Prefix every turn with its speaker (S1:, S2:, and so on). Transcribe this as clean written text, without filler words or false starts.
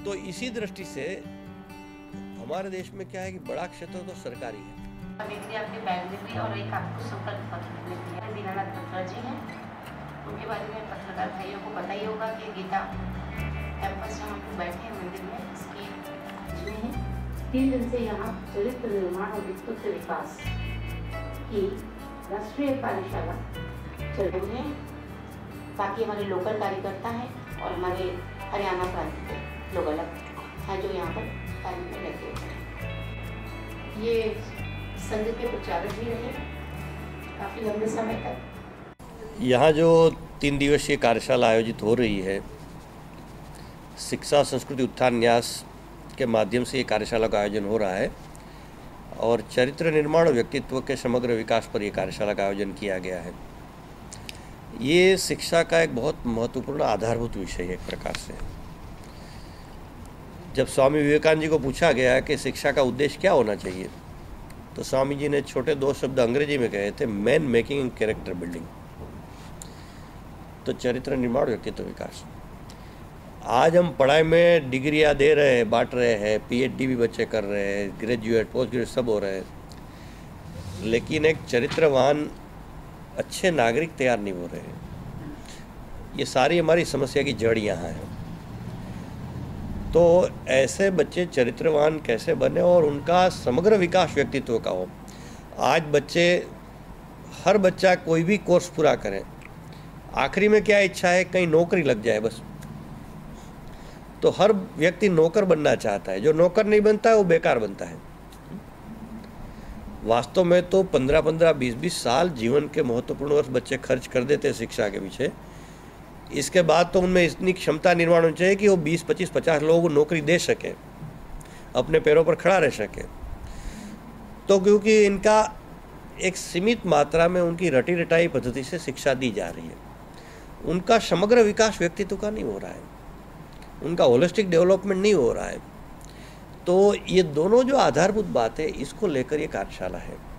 S1: तो इसी दृष्टि से हमारे देश में क्या है कि बड़ा क्षेत्र तो सरकारी है।
S2: आपके बैग में भी और एक आपको संकल्प पत्र में दिया है। दीनानाथ बत्रा जी हैं, उनके बारे में पत्रकार भाइयों को पता ही होगा कि गीता कैंपस जहाँ हम बैठे हैं मंदिर में, इसकी जिम्मे है 3 दिन से यहाँ चरित्र निर्माण और व्यक्तित्व विकास की राष्ट्रीय कार्यशाला चल रही है, ताकि हमारे लोकल कार्यकर्ता हैं और हमारे हरियाणा प्रांत के लोग अलग हैं जो यहाँ पर कार्य में लगे हुए हैं। ये संघ के प्रचारक भी रहे काफ़ी लंबे समय तक।
S1: यहाँ जो 3 दिवसीय कार्यशाला आयोजित हो रही है, शिक्षा संस्कृति उत्थान न्यास के माध्यम से ये कार्यशाला का आयोजन हो रहा है और चरित्र निर्माण और व्यक्तित्व के समग्र विकास पर यह कार्यशाला का आयोजन किया गया है। ये शिक्षा का एक बहुत महत्वपूर्ण आधारभूत विषय है। एक प्रकार से जब स्वामी विवेकानंद जी को पूछा गया कि शिक्षा का उद्देश्य क्या होना चाहिए, तो स्वामी जी ने छोटे 2 शब्द अंग्रेजी में कहे थे, man making and character building. तो चरित्र निर्माण व्यक्तित्व विकास। आज हम पढ़ाई में डिग्रियां दे रहे हैं, बांट रहे हैं, पीएचडी भी बच्चे कर रहे हैं, ग्रेजुएट पोस्ट ग्रेजुएट सब हो रहे हैं, लेकिन एक चरित्रवान अच्छे नागरिक तैयार नहीं हो रहे हैं। ये सारी हमारी समस्या की जड़ यहाँ है। तो ऐसे बच्चे चरित्रवान कैसे बने और उनका समग्र विकास व्यक्तित्व का हो। आज हर बच्चा कोई भी कोर्स पूरा करे, आखिरी में क्या इच्छा है, कहीं नौकरी लग जाए बस। तो हर व्यक्ति नौकर बनना चाहता है, जो नौकर नहीं बनता है वो बेकार बनता है। वास्तव में तो 15-15, 20-20 साल जीवन के महत्वपूर्ण वर्ष बच्चे खर्च कर देते हैं शिक्षा के पीछे। इसके बाद तो उनमें इतनी क्षमता निर्माण होनी चाहिए कि वो 20, 25, 50 लोगों को नौकरी दे सके, अपने पैरों पर खड़ा रह सके। तो क्योंकि इनका एक सीमित मात्रा में उनकी रटी रटाई पद्धति से शिक्षा दी जा रही है, उनका समग्र विकास व्यक्तित्व का नहीं हो रहा है, उनका होलिस्टिक डेवलपमेंट नहीं हो रहा है। तो ये दोनों जो आधारभूत बात है, इसको लेकर ये कार्यशाला है।